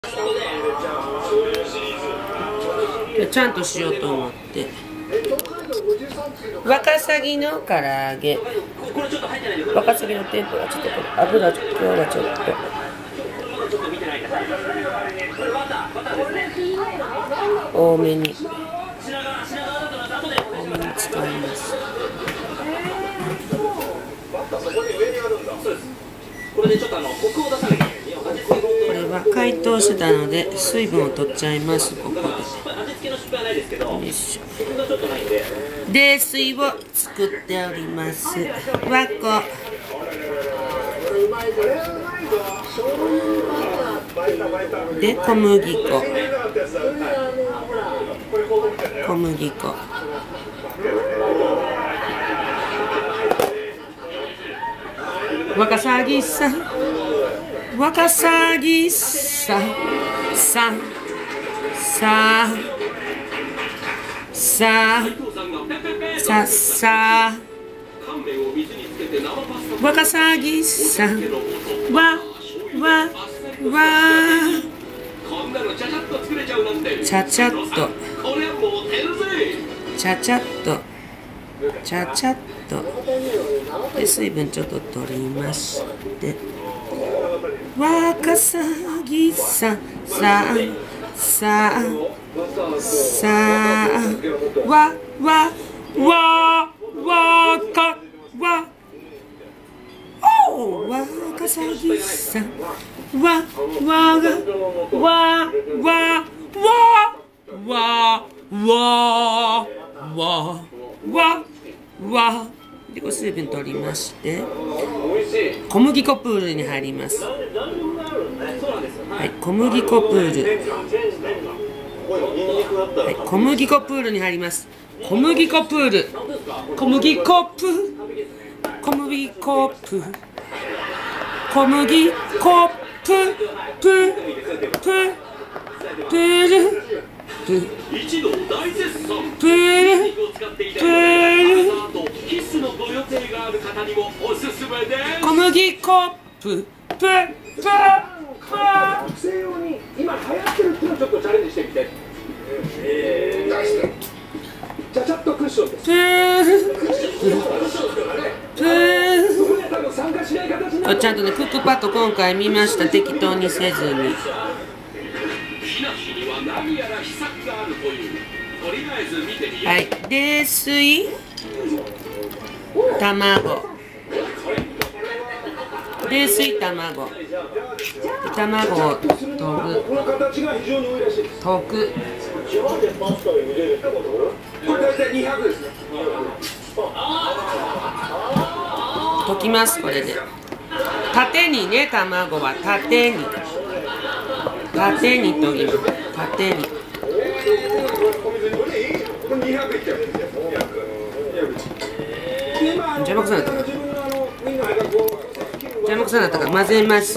ちゃんとしようと思って。ワカサギの唐揚げ、ワカサギの天ぷら、ちょっと油、今日はちょっと多めに使います。これは解凍してたので水分を取っちゃいます。ここでよいしょ。冷水を作っております。和子で小麦粉、ワカサギさん、ワカサギさん、さワカサギさん、ちゃちゃっとで水分ちょっと取りまして、ワカサギさん、ワカサギさん、でこれ水分取りまして小麦粉プールに入ります。はい、小麦粉プール、はい、小麦粉プールに入ります。小麦粉プール、小麦粉プール、小麦粉プール、小麦粉プール、プール、小麦粉学生用に今流行ってるっていうのをちょっとチャレンジしてみて。ちゃちゃっとクッションです。 ちゃんとね、クックパッド今回見ました。適当にせずに。はい、冷水、卵、冷水卵、卵を溶く。溶きます。これで縦にね、卵は縦に溶きます。縦に邪魔くさなったから混ぜます。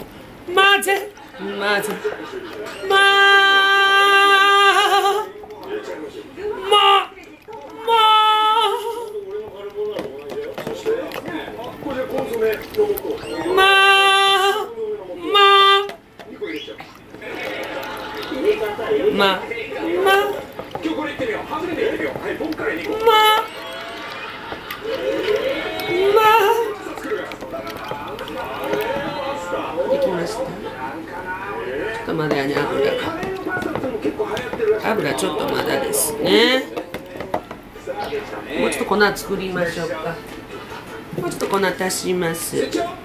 できました。ちょっとまだやね、油ちょっとまだですね。もうちょっと粉作りましょうか。もうちょっと粉足します。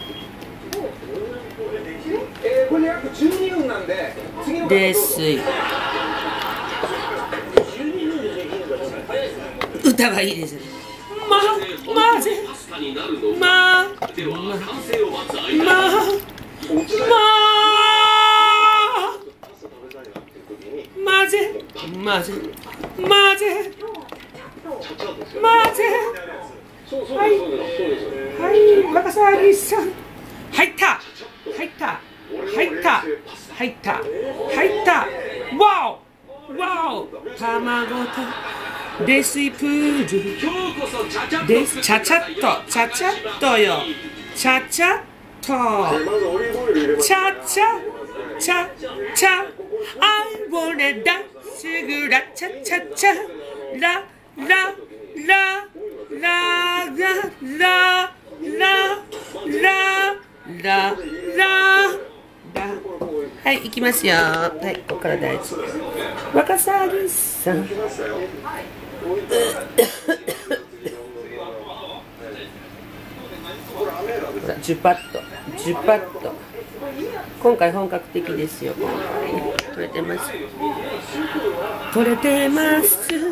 冷水、歌はいいですね。はい、ワカサギさん、入った。わお、卵と冷水プール、ちゃちゃっとよ、ちゃちゃっと、ちゃちゃっチャチャ I wanna dance グラチャチャチャララララララララララはい、行きますよ。はい、ここから大事。ワカサギさん。ジュパッと、ジュパッと。今回本格的ですよ。今回取れてます。取れてます。